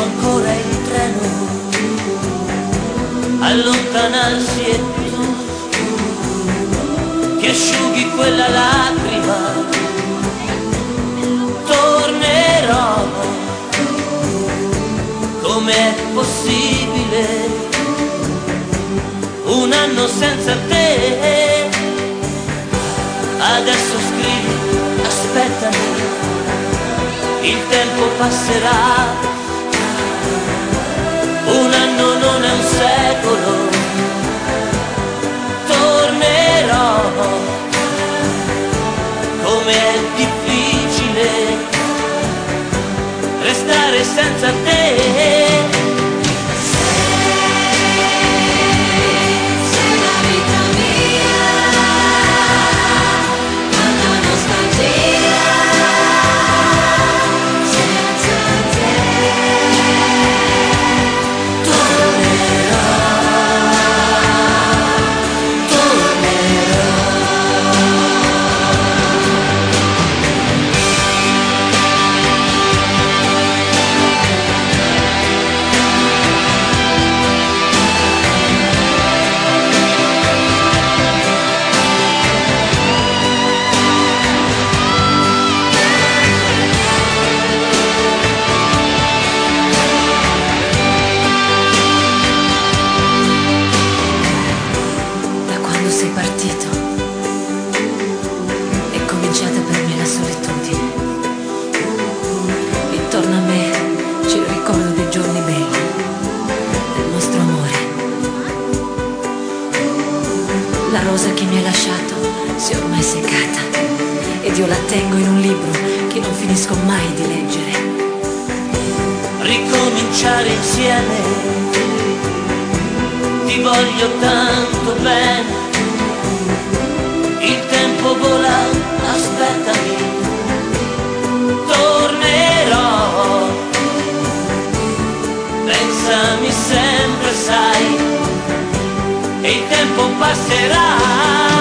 ancora il treno allontanarsi e tu che asciughi quella lacrima. Tornerò, com'è possibile un anno senza te? Adesso scrivi, aspettami, il tempo passerà. Un anno non è un secolo. Tornerò, com'è difficile restare senza te. Sei partito, è cominciata per me la solitudine. Intorno a me c'è il ricordo dei giorni belli, del nostro amore. La rosa che mi hai lasciato si è ormai seccata ed io la tengo in un libro che non finisco mai di leggere. Ricominciare insieme, ti voglio tanto bene. Il tempo vola, aspettami, tornerò. Pensami sempre, sai, e il tempo passerà.